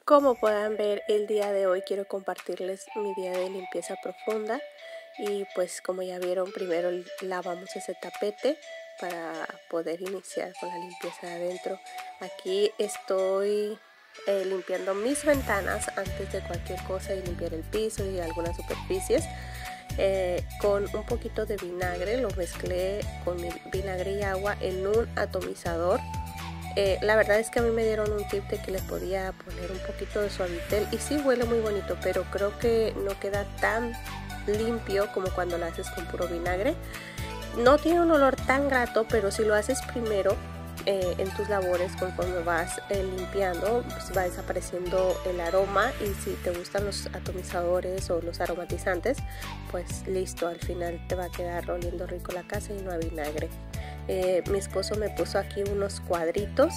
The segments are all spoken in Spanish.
Como puedan ver, el día de hoy quiero compartirles mi día de limpieza profunda y pues como ya vieron, primero lavamos ese tapete para poder iniciar con la limpieza de adentro. Aquí estoy limpiando mis ventanas antes de cualquier cosa y limpiar el piso y algunas superficies. Con un poquito de vinagre, lo mezclé con vinagre y agua en un atomizador. La verdad es que a mí me dieron un tip de que le podía poner un poquito de suavitel y sí huele muy bonito, pero creo que no queda tan limpio como cuando lo haces con puro vinagre. No tiene un olor tan grato, pero si lo haces primero en tus labores, conforme vas limpiando, pues va desapareciendo el aroma, y si te gustan los atomizadores o los aromatizantes, pues listo, al final te va a quedar oliendo rico la casa y no a vinagre. Mi esposo me puso aquí unos cuadritos,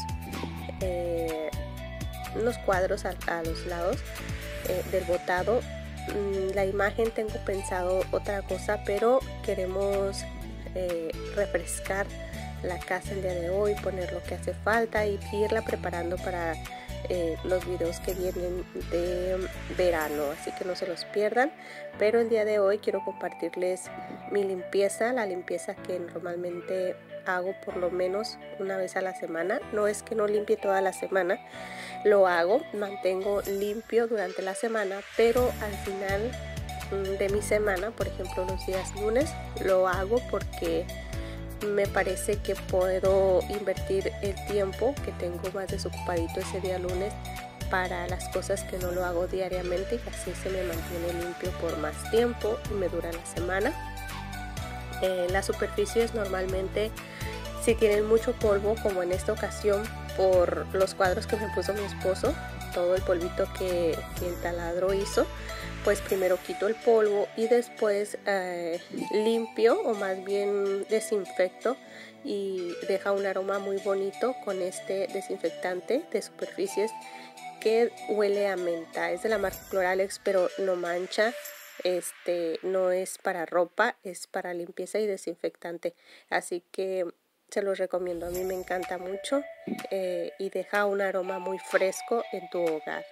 unos cuadros a los lados del botado. La imagen tengo pensado otra cosa, pero queremos refrescar la casa el día de hoy, poner lo que hace falta y irla preparando para los videos que vienen de verano, así que no se los pierdan. Pero el día de hoy quiero compartirles mi limpieza, la limpieza que normalmente hago por lo menos una vez a la semana. No es que no limpie toda la semana, lo hago, mantengo limpio durante la semana, pero al final de mi semana, por ejemplo los días lunes, lo hago porque me parece que puedo invertir el tiempo que tengo más desocupadito ese día lunes para las cosas que no lo hago diariamente, y así se me mantiene limpio por más tiempo y me dura la semana. Las superficies normalmente, si tienen mucho polvo, como en esta ocasión por los cuadros que me puso mi esposo, todo el polvito que el taladro hizo, pues primero quito el polvo y después limpio, o más bien desinfecto, y deja un aroma muy bonito con este desinfectante de superficies que huele a menta. Es de la marca Cloralex, pero no mancha. No es para ropa, es para limpieza y desinfectante, así que se los recomiendo. A mí me encanta mucho y deja un aroma muy fresco en tu hogar.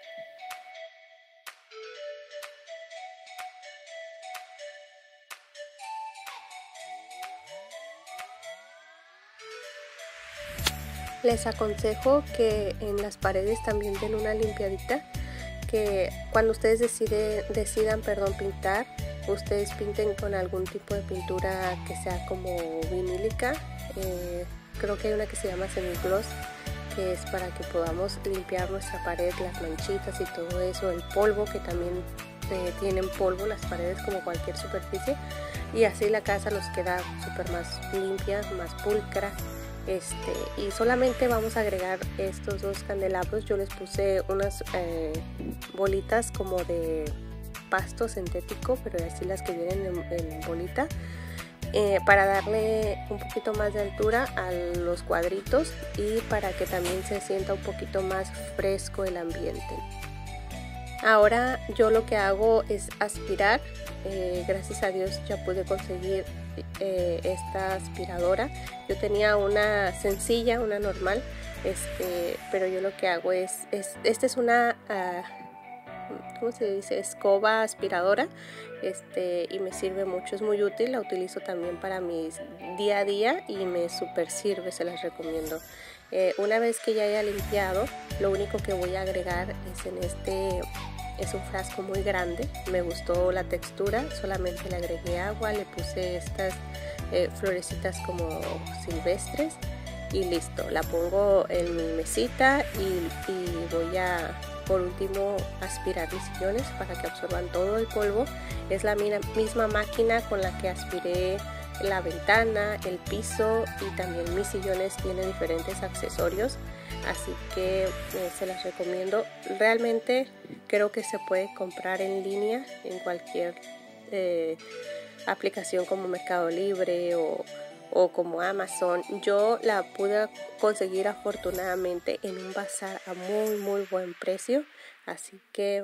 Les aconsejo que en las paredes también den una limpiadita, que cuando ustedes decidan pintar, ustedes pinten con algún tipo de pintura que sea como vinílica. Creo que hay una que se llama semigloss, que es para que podamos limpiar nuestra pared, las manchitas y todo eso, el polvo, que también tienen polvo las paredes como cualquier superficie, y así la casa nos queda súper más limpia, más pulcra. Y solamente vamos a agregar estos dos candelabros. Yo les puse unas bolitas como de pasto sintético, pero así las que vienen en bolita, para darle un poquito más de altura a los cuadritos y para que también se sienta un poquito más fresco el ambiente. Ahora yo lo que hago es aspirar. Gracias a Dios ya pude conseguir esta aspiradora. Yo tenía una sencilla, una normal, pero yo lo que hago esta es una ¿cómo se dice? Escoba aspiradora, y me sirve mucho, es muy útil. La utilizo también para mi día a día y me super sirve, se las recomiendo. Una vez que ya haya limpiado, lo único que voy a agregar es un frasco muy grande. Me gustó la textura, solamente le agregué agua, le puse estas florecitas como silvestres y listo. La pongo en mi mesita y voy a, por último, aspirar mis sillones para que absorban todo el polvo. Es la misma máquina con la que aspiré la ventana, el piso, y también mis sillones tienen diferentes accesorios, así que se las recomiendo. Realmente creo que se puede comprar en línea en cualquier aplicación como Mercado Libre o como Amazon. Yo la pude conseguir afortunadamente en un bazar a muy buen precio, así que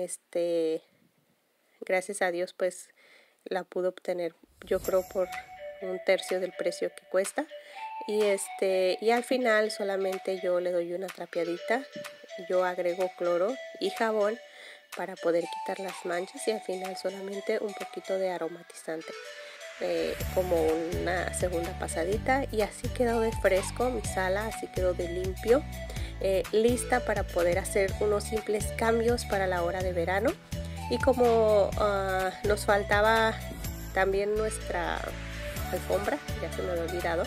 gracias a Dios pues la pude obtener, yo creo por un tercio del precio que cuesta. y al final solamente yo le doy una trapeadita, yo agrego cloro y jabón para poder quitar las manchas, y al final solamente un poquito de aromatizante, como una segunda pasadita, y así quedó de fresco mi sala, así quedó de limpio, lista para poder hacer unos simples cambios para la hora de verano. Y como nos faltaba también nuestra alfombra, ya se me había olvidado,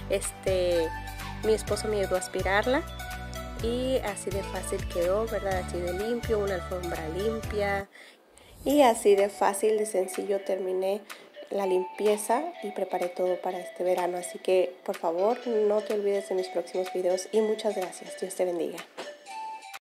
mi esposo me ayudó a aspirarla, y así de fácil quedó, ¿verdad? Así de limpio, una alfombra limpia, y así de fácil, de sencillo terminé la limpieza y preparé todo para este verano. Así que por favor no te olvides de mis próximos videos, y muchas gracias. Dios te bendiga.